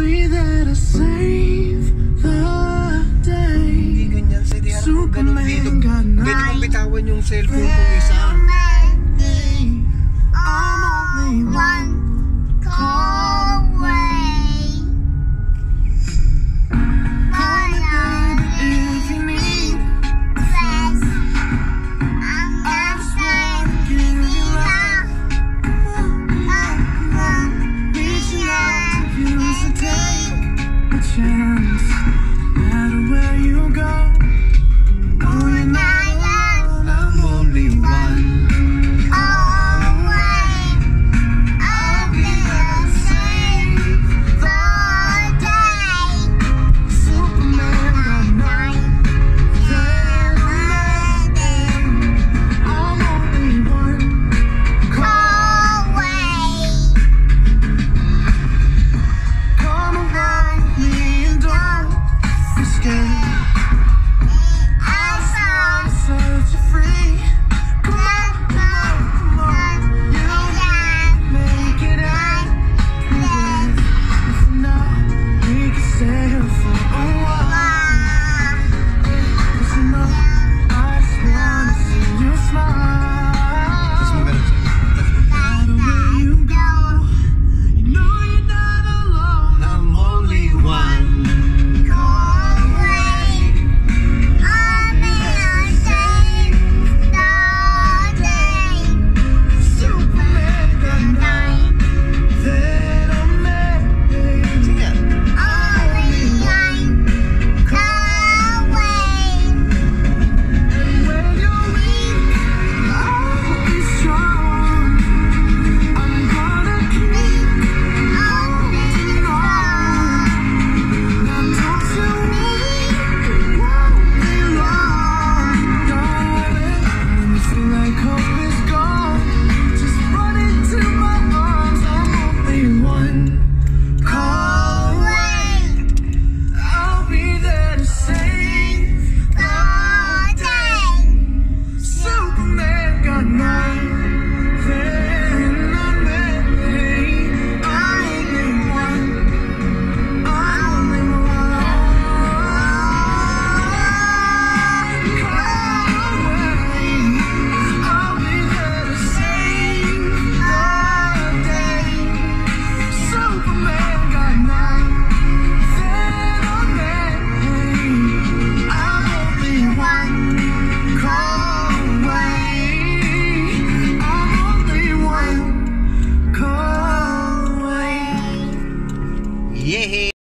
be there to save the day. Hindi ganyan. Sa idehan mo ganun dito. Pwede mong bitawan yung cellphone kung isa. I'm only one call away. If you need rest, I'm trying to give you love. Reaching out to you, so take a chance. No matter where you go, oh, you're not alone. I'm only one. Yeah.